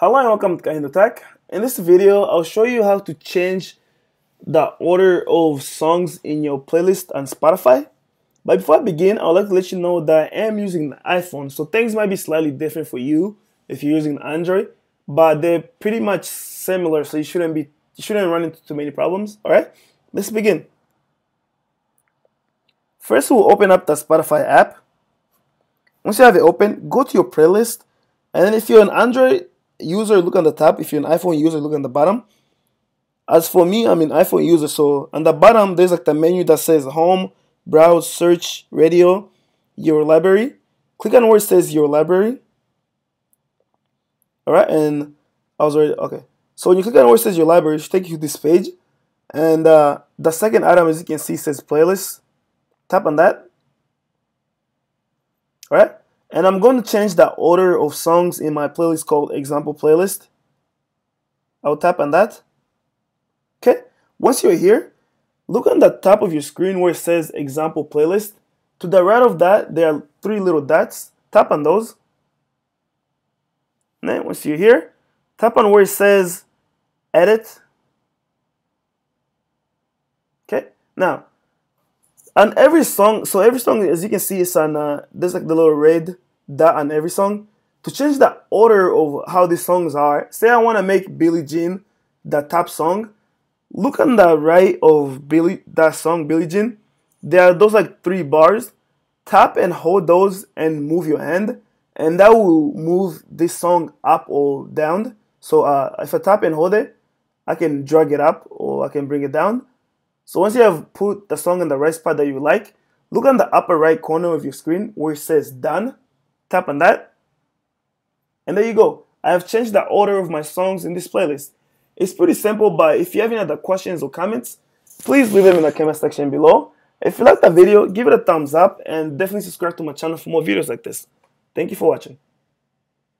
Hello and welcome to KahindoTech. In this video, I'll show you how to change the order of songs in your playlist on Spotify. But before I begin, I would like to let you know that I am using an iPhone, so things might be slightly different for you if you're using Android, but they're pretty much similar, so you shouldn't run into too many problems. All right, let's begin. First, we'll open up the Spotify app. Once you have it open, go to your playlist, and then if you're an Android user, look on the top. If you're an iPhone user, look on the bottom. As for me, I'm an iPhone user, so on the bottom there's like the menu that says home, browse, search, radio, your library. Click on where it says your library. Alright, and I was already okay. So when you click on where it says your library, it should take you to this page. And the second item, as you can see, says playlist. Tap on that. Alright. And I'm going to change the order of songs in my playlist called example playlist. I'll tap on that. Okay. Once you're here, look on the top of your screen where it says example playlist. To the right of that, there are three little dots. Tap on those. And then once you're here, tap on where it says edit. Okay. Now, on every song, so every song, as you can see, is on there's like the little red dot on every song. To change the order of how these songs are, say I want to make Billie Jean the top song, look on the right of that song Billie Jean. There are those like three bars. Tap and hold those and move your hand, and that will move this song up or down. So if I tap and hold it, I can drag it up or I can bring it down. So once you have put the song in the right spot that you like, look on the upper right corner of your screen where it says done. Tap on that. And there you go. I have changed the order of my songs in this playlist. It's pretty simple, but if you have any other questions or comments, please leave them in the comment section below. If you like the video, give it a thumbs up and definitely subscribe to my channel for more videos like this. Thank you for watching.